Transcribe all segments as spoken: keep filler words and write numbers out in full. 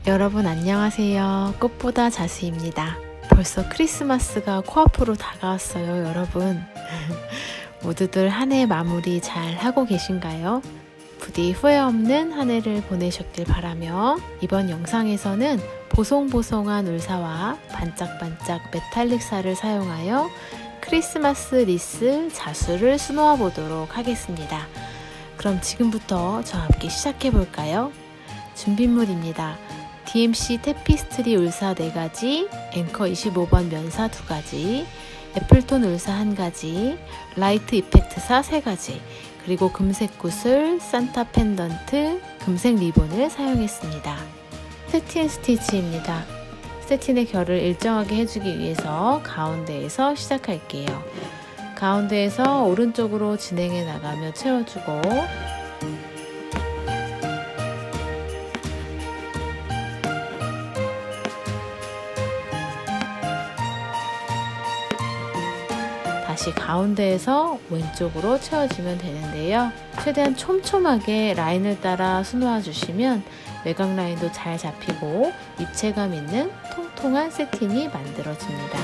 여러분 안녕하세요. 꽃보다 자수입니다. 벌써 크리스마스가 코앞으로 다가왔어요, 여러분. 모두들 한 해 마무리 잘 하고 계신가요? 부디 후회 없는 한 해를 보내셨길 바라며 이번 영상에서는 보송보송한 울사와 반짝반짝 메탈릭사를 사용하여 크리스마스 리스 자수를 수놓아 보도록 하겠습니다. 그럼 지금부터 저와 함께 시작해 볼까요? 준비물입니다. 디엠씨 테피스트리 울사 네 가지, 앵커 이십오 번 면사 두 가지, 애플톤 울사 한 가지, 라이트 이펙트사 세 가지, 그리고 금색 구슬, 산타 펜던트, 금색 리본을 사용했습니다. 세틴 스티치입니다. 세틴의 결을 일정하게 해주기 위해서 가운데에서 시작할게요. 가운데에서 오른쪽으로 진행해 나가며 채워주고 다시 가운데에서 왼쪽으로 채워주면 되는데요. 최대한 촘촘하게 라인을 따라 수놓아 주시면 외곽 라인도 잘 잡히고 입체감 있는 통통한 세틴이 만들어집니다.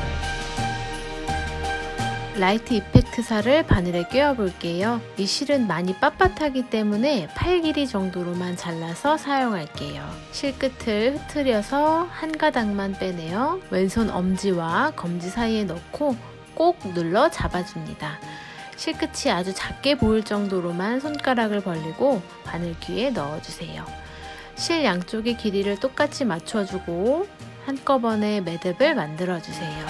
라이트 이펙트사를 바늘에 꿰어 볼게요. 이 실은 많이 빳빳하기 때문에 팔 길이 정도로만 잘라서 사용할게요. 실 끝을 흐트려서 한 가닥만 빼내어 왼손 엄지와 검지 사이에 넣고 꼭 눌러 잡아줍니다. 실끝이 아주 작게 보일 정도로만 손가락을 벌리고 바늘귀에 넣어주세요. 실 양쪽의 길이를 똑같이 맞춰주고 한꺼번에 매듭을 만들어주세요.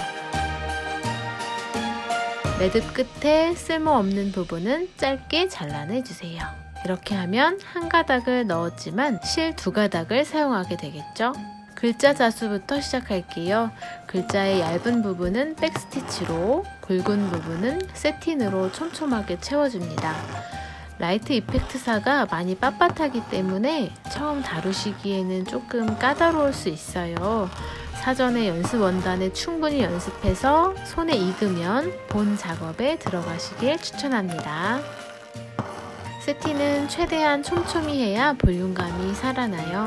매듭 끝에 쓸모없는 부분은 짧게 잘라내주세요. 이렇게 하면 한 가닥을 넣었지만 실 두 가닥을 사용하게 되겠죠? 글자 자수부터 시작할게요. 글자의 얇은 부분은 백스티치로, 굵은 부분은 세틴으로 촘촘하게 채워줍니다. 라이트 이펙트사가 많이 빳빳하기 때문에 처음 다루시기에는 조금 까다로울 수 있어요. 사전에 연습 원단에 충분히 연습해서 손에 익으면 본 작업에 들어가시길 추천합니다. 세틴은 최대한 촘촘히 해야 볼륨감이 살아나요.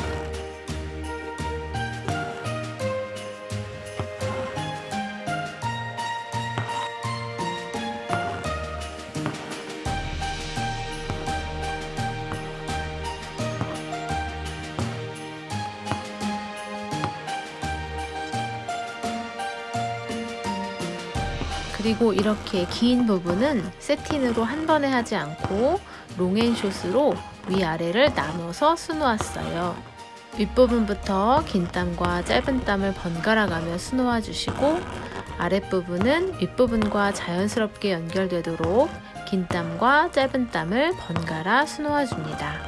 그리고 이렇게 긴 부분은 세틴으로 한 번에 하지 않고 롱앤숏으로 위아래를 나눠서 수놓았어요. 윗부분부터 긴 땀과 짧은 땀을 번갈아 가며 수놓아 주시고 아랫부분은 윗부분과 자연스럽게 연결되도록 긴 땀과 짧은 땀을 번갈아 수놓아 줍니다.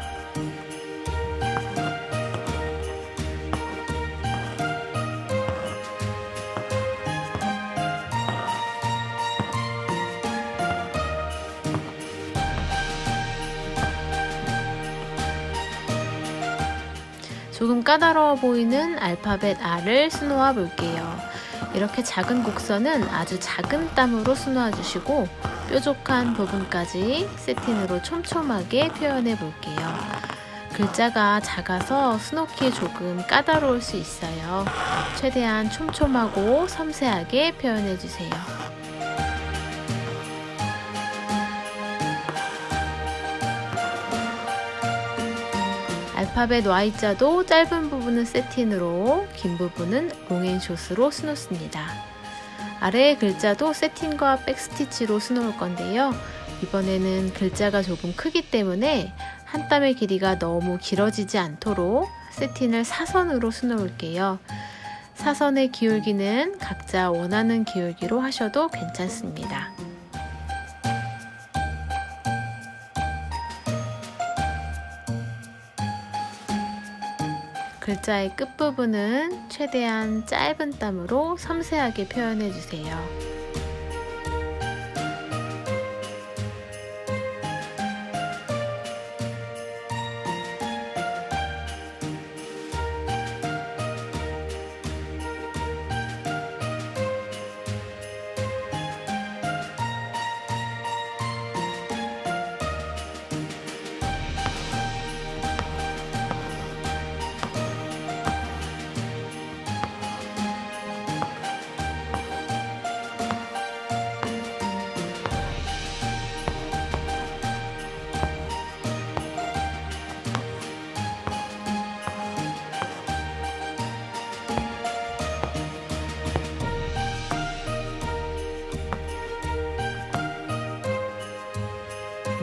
조금 까다로워 보이는 알파벳 R을 수놓아 볼게요. 이렇게 작은 곡선은 아주 작은 땀으로 수놓아 주시고 뾰족한 부분까지 세틴으로 촘촘하게 표현해 볼게요. 글자가 작아서 수놓기 조금 까다로울 수 있어요. 최대한 촘촘하고 섬세하게 표현해 주세요. 알파벳 Y자도 짧은 부분은 세틴으로, 긴 부분은 롱앤숏으로 수놓습니다. 아래의 글자도 세틴과 백스티치로 수놓을 건데요. 이번에는 글자가 조금 크기 때문에 한 땀의 길이가 너무 길어지지 않도록 세틴을 사선으로 수놓을게요. 사선의 기울기는 각자 원하는 기울기로 하셔도 괜찮습니다. 글자의 끝부분은 최대한 짧은 땀으로 섬세하게 표현해 주세요.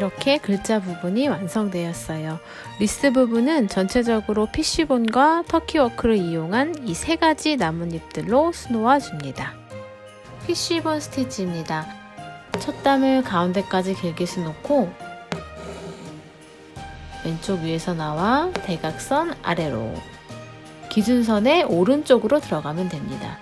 이렇게 글자 부분이 완성되었어요. 리스 부분은 전체적으로 피쉬본과 터키워크를 이용한 이 세 가지 나뭇잎들로 수놓아 줍니다. 피쉬본 스티치입니다. 첫 담을 가운데까지 길게 수놓고 왼쪽 위에서 나와 대각선 아래로 기준선의 오른쪽으로 들어가면 됩니다.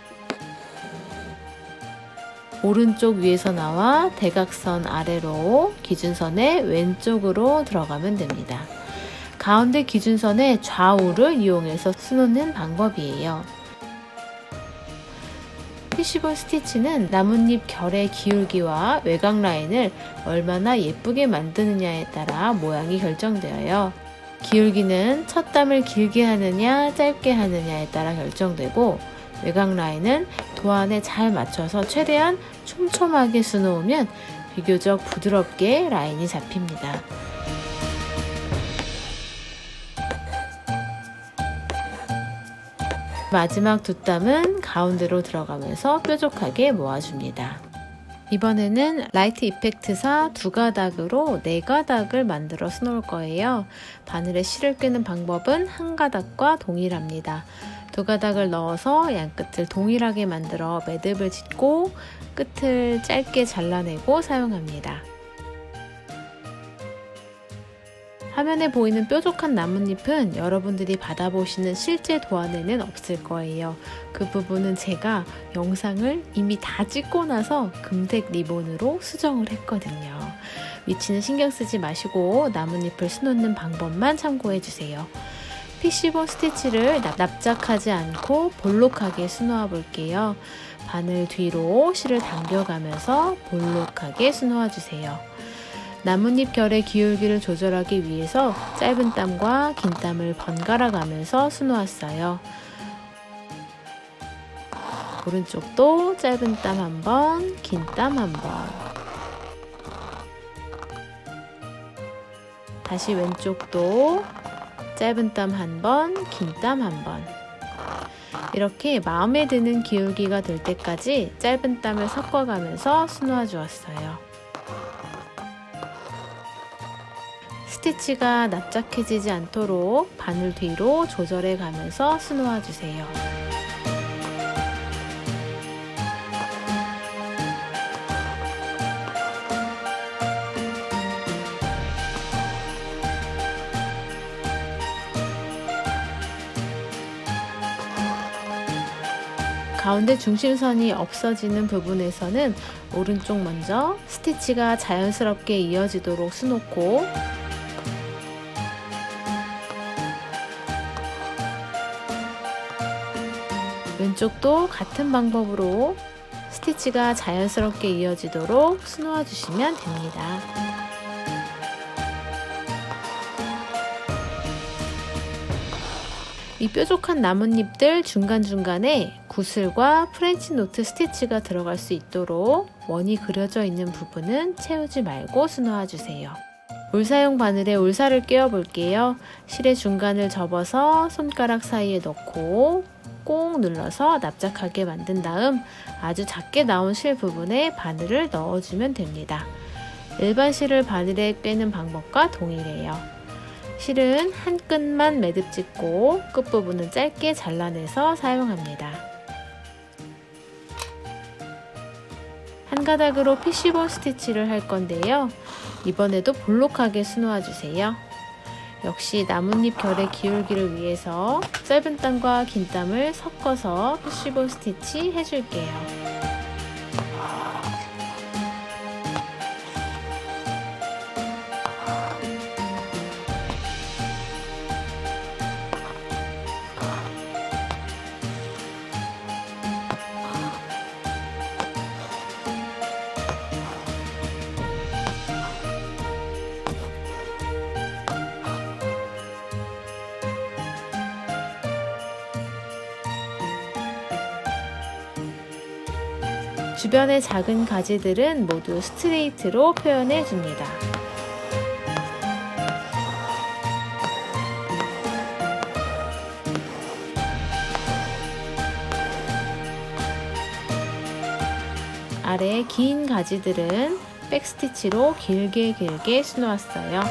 오른쪽 위에서 나와 대각선 아래로 기준선의 왼쪽으로 들어가면 됩니다. 가운데 기준선의 좌우를 이용해서 수놓는 방법이에요. 피쉬본 스티치는 나뭇잎 결의 기울기와 외곽 라인을 얼마나 예쁘게 만드느냐에 따라 모양이 결정되어요. 기울기는 첫 담을 길게 하느냐 짧게 하느냐에 따라 결정되고, 외곽 라인은 도안에 잘 맞춰서 최대한 촘촘하게 수놓으면 비교적 부드럽게 라인이 잡힙니다. 마지막 두 담은 가운데로 들어가면서 뾰족하게 모아줍니다. 이번에는 라이트 이펙트사 두 가닥으로 네 가닥을 만들어 수놓을 거예요. 바늘에 실을 꿰는 방법은 한 가닥과 동일합니다. 두 가닥을 넣어서 양끝을 동일하게 만들어 매듭을 짓고 끝을 짧게 잘라내고 사용합니다. 화면에 보이는 뾰족한 나뭇잎은 여러분들이 받아보시는 실제 도안에는 없을 거예요. 그 부분은 제가 영상을 이미 다 찍고 나서 금색 리본으로 수정을 했거든요. 위치는 신경 쓰지 마시고 나뭇잎을 수놓는 방법만 참고해 주세요. 피쉬본 스티치를 납작하지 않고 볼록하게 수놓아 볼게요. 바늘 뒤로 실을 당겨가면서 볼록하게 수놓아 주세요. 나뭇잎 결의 기울기를 조절하기 위해서 짧은 땀과 긴 땀을 번갈아 가면서 수놓았어요. 오른쪽도 짧은 땀 한 번, 긴 땀 한 번. 다시 왼쪽도 짧은 땀 한 번, 긴 땀 한 번. 이렇게 마음에 드는 기울기가 될 때까지 짧은 땀을 섞어가면서 수놓아 주었어요. 스티치가 납작해지지 않도록 바늘 뒤로 조절해 가면서 수놓아 주세요. 가운데 중심선이 없어지는 부분에서는 오른쪽 먼저 스티치가 자연스럽게 이어지도록 수놓고, 왼쪽도 같은 방법으로 스티치가 자연스럽게 이어지도록 수놓아 주시면 됩니다. 이 뾰족한 나뭇잎들 중간중간에 구슬과 프렌치 노트 스티치가 들어갈 수 있도록 원이 그려져 있는 부분은 채우지 말고 수놓아 주세요. 울사용 바늘에 울사를 끼워 볼게요. 실의 중간을 접어서 손가락 사이에 넣고 꼭 눌러서 납작하게 만든 다음 아주 작게 나온 실 부분에 바늘을 넣어주면 됩니다. 일반 실을 바늘에 꿰는 방법과 동일해요. 실은 한 끈만 매듭 짓고 끝부분은 짧게 잘라내서 사용합니다. 한 가닥으로 피쉬본 스티치를 할 건데요. 이번에도 볼록하게 수놓아 주세요. 역시 나뭇잎 결의 기울기를 위해서 짧은 땀과 긴 땀을 섞어서 피쉬본 스티치 해줄게요. 주변의 작은 가지들은 모두 스트레이트로 표현해 줍니다. 아래 긴 가지들은 백스티치로 길게 길게 수놓았어요.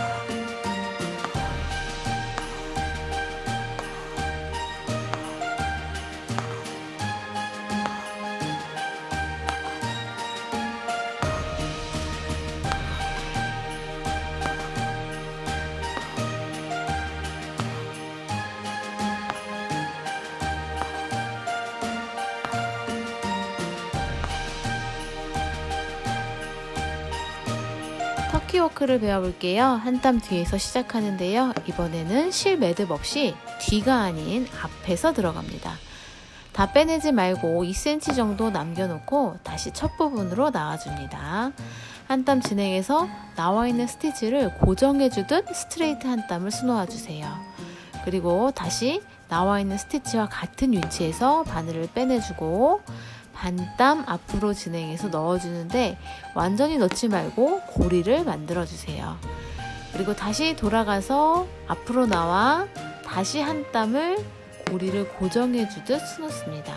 터키워크를 배워볼게요. 한 땀 뒤에서 시작하는데요. 이번에는 실 매듭 없이 뒤가 아닌 앞에서 들어갑니다. 다 빼내지 말고 이 센티미터 정도 남겨놓고 다시 첫 부분으로 나와줍니다. 한 땀 진행해서 나와있는 스티치를 고정해주듯 스트레이트 한 땀을 수놓아주세요. 그리고 다시 나와있는 스티치와 같은 위치에서 바늘을 빼내주고 반 땀 앞으로 진행해서 넣어주는데 완전히 넣지 말고 고리를 만들어주세요. 그리고 다시 돌아가서 앞으로 나와 다시 한 땀을 고리를 고정해주듯 수놓습니다.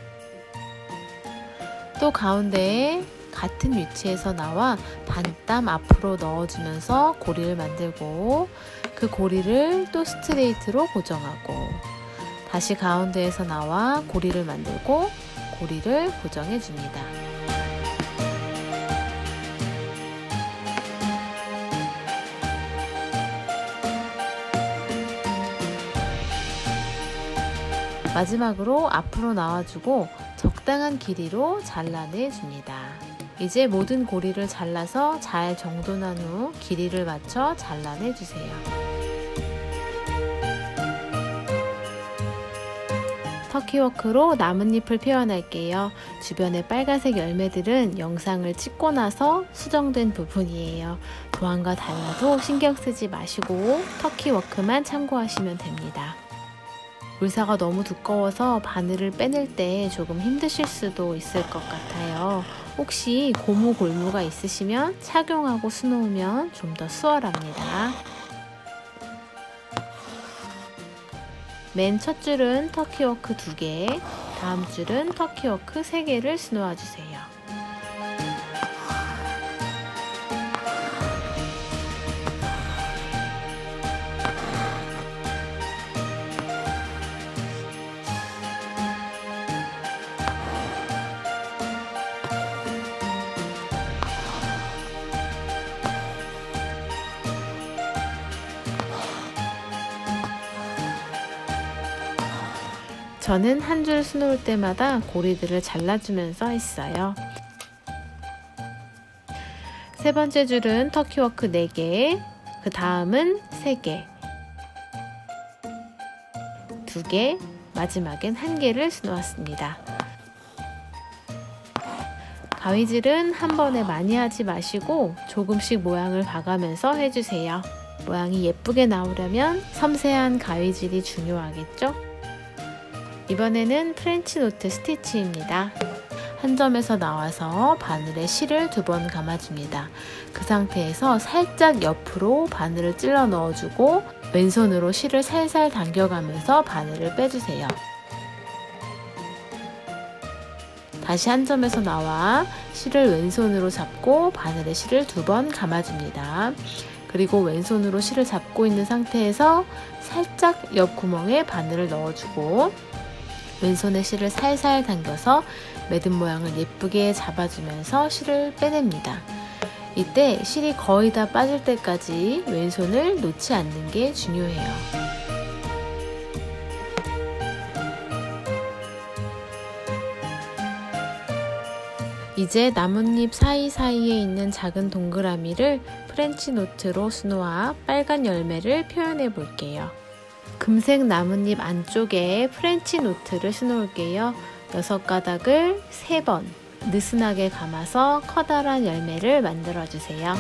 또 가운데에 같은 위치에서 나와 반 땀 앞으로 넣어주면서 고리를 만들고 그 고리를 또 스트레이트로 고정하고 다시 가운데에서 나와 고리를 만들고 고리를 고정해 줍니다. 마지막으로 앞으로 나와주고 적당한 길이로 잘라내 줍니다. 이제 모든 고리를 잘라서 잘 정돈한 후 길이를 맞춰 잘라내 주세요. 터키워크로 나뭇잎을 표현할게요. 주변의 빨간색 열매들은 영상을 찍고 나서 수정된 부분이에요. 도안과 달라도 신경 쓰지 마시고 터키워크만 참고하시면 됩니다. 물사가 너무 두꺼워서 바늘을 빼낼 때 조금 힘드실 수도 있을 것 같아요. 혹시 고무 골무가 있으시면 착용하고 수놓으면 좀 더 수월합니다. 맨 첫 줄은 터키워크 두 개, 다음 줄은 터키워크 세 개를 수놓아 주세요. 저는 한 줄 수놓을 때마다 고리들을 잘라주면서 했어요. 세 번째 줄은 터키워크 네 개, 그 다음은 세 개, 두 개, 마지막엔 한 개를 수놓았습니다. 가위질은 한 번에 많이 하지 마시고 조금씩 모양을 봐가면서 해주세요. 모양이 예쁘게 나오려면 섬세한 가위질이 중요하겠죠? 이번에는 프렌치 노트 스티치입니다. 한 점에서 나와서 바늘에 실을 두 번 감아줍니다. 그 상태에서 살짝 옆으로 바늘을 찔러 넣어주고 왼손으로 실을 살살 당겨가면서 바늘을 빼주세요. 다시 한 점에서 나와 실을 왼손으로 잡고 바늘에 실을 두 번 감아줍니다. 그리고 왼손으로 실을 잡고 있는 상태에서 살짝 옆 구멍에 바늘을 넣어주고 왼손에 실을 살살 당겨서 매듭 모양을 예쁘게 잡아주면서 실을 빼냅니다. 이때 실이 거의 다 빠질 때까지 왼손을 놓지 않는 게 중요해요. 이제 나뭇잎 사이사이에 있는 작은 동그라미를 프렌치 노트로 수놓아 빨간 열매를 표현해 볼게요. 금색 나뭇잎 안쪽에 프렌치 노트를 수놓을게요. 여섯 가닥을 세 번 느슨하게 감아서 커다란 열매를 만들어 주세요.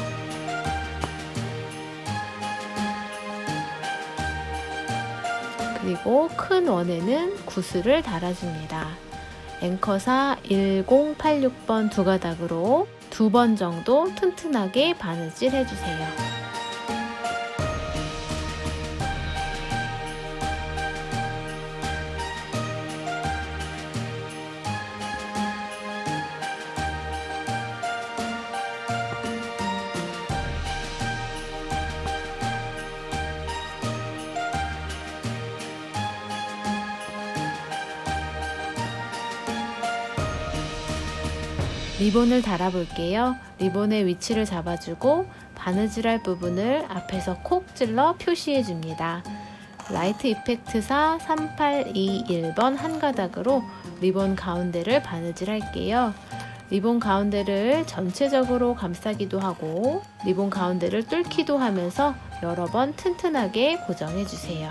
그리고 큰 원에는 구슬을 달아줍니다. 앵커사 일공팔육 번 두 가닥으로 두 번 정도 튼튼하게 바느질 해주세요. 리본을 달아 볼게요. 리본의 위치를 잡아주고 바느질할 부분을 앞에서 콕 찔러 표시해 줍니다. 라이트 이펙트사 삼팔이일 번 한 가닥으로 리본 가운데를 바느질 할게요. 리본 가운데를 전체적으로 감싸기도 하고 리본 가운데를 뚫기도 하면서 여러 번 튼튼하게 고정해 주세요.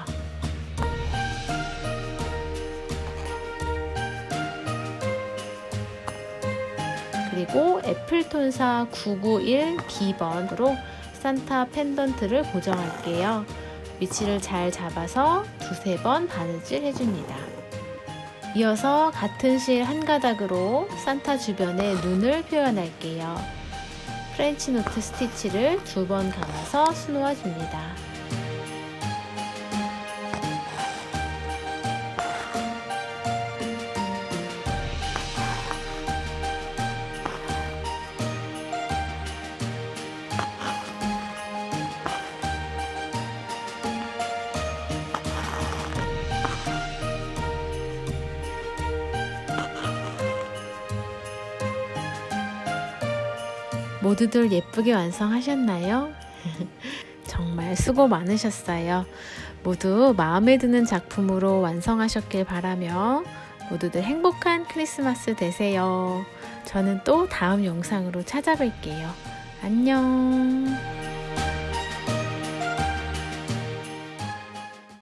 그리고 애플톤사 구구일 비 번으로 산타 펜던트를 고정할게요. 위치를 잘 잡아서 두세 번 바느질 해줍니다. 이어서 같은 실 한 가닥으로 산타 주변에 눈을 표현할게요. 프렌치 노트 스티치를 두 번 감아서 수놓아 줍니다. 모두들 예쁘게 완성하셨나요? 정말 수고 많으셨어요. 모두 마음에 드는 작품으로 완성하셨길 바라며 모두들 행복한 크리스마스 되세요. 저는 또 다음 영상으로 찾아뵐게요. 안녕.